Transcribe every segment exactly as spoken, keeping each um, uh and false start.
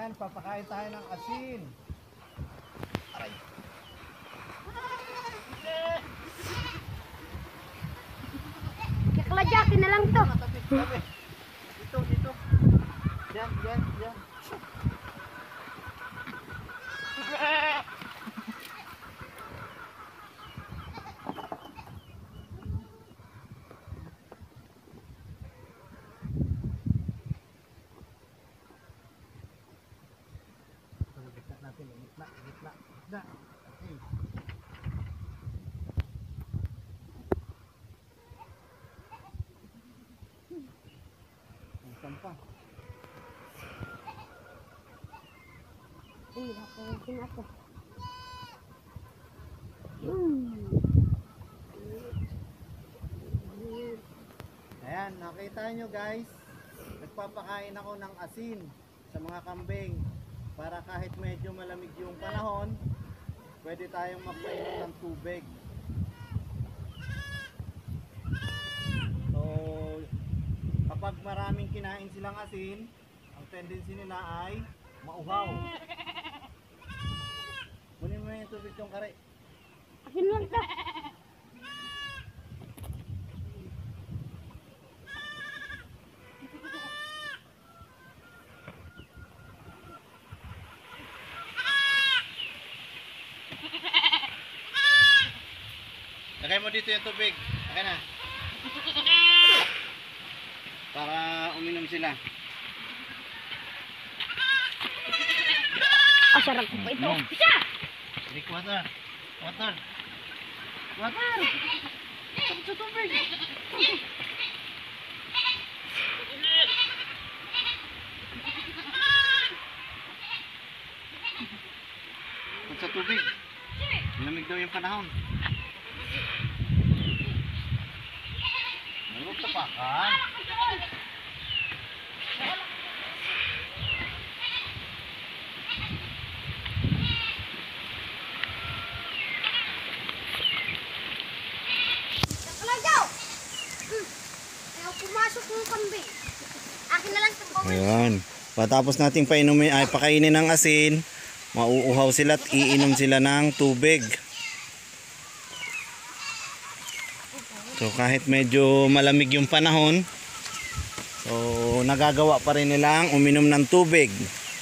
Ayan, papakain tayo ng asin. Aray. Kakladyakin na lang to. Dito, dito. Diyan, diyan, diyan. Gitna, gitna, gitna. Okay. Ang sampang. Ay, nakuha ako. Hmm. Ayan, nakita nyo guys. Nagpapakain ako ng asin sa mga kambing. Para kahit medyo malamig yung panahon, pwede tayong magpainom ng tubig. So, kapag maraming kinain silang asin, ang tendency nila ay mauhaw. Kunin mo na yung tubig yung kare. Akin lang to. Lagay mo dito yung tubig. Okay na. Para uminom sila. Ah, sarap pa ito. Isa! Drink water. Water. Water. Tapos sa tubig. Tapos sa tubig. Lamig daw yung panahon. Huwag tapakan. Kakladyaw! Hmm. Ayaw pumasok yung kambing. Akin na lang ito. Ayan. Patapos nating painumin ay pakainin ng asin, mauuhaw sila at iinom sila ng tubig. So kahit medyo malamig yung panahon, so nagagawa pa rin nilang uminom ng tubig.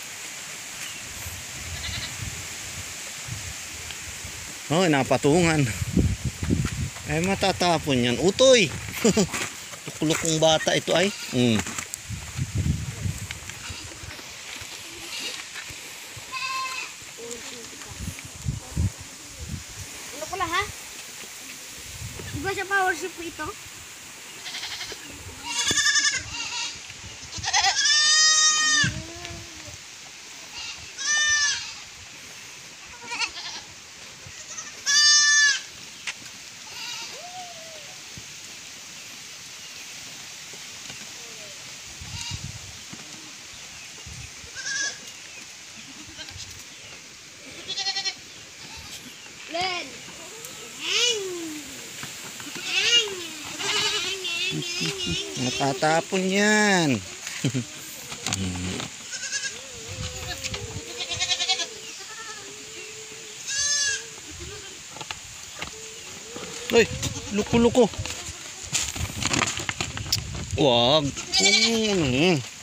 Oh, napatungan. Ay matatapon yan. Utoy! Kulukong bata ito ay. Mm. Ano ko lang ha? Di ba sa power ship po ito? Len! Natatapon yan. Uy, luko-luko. Wag. Mm.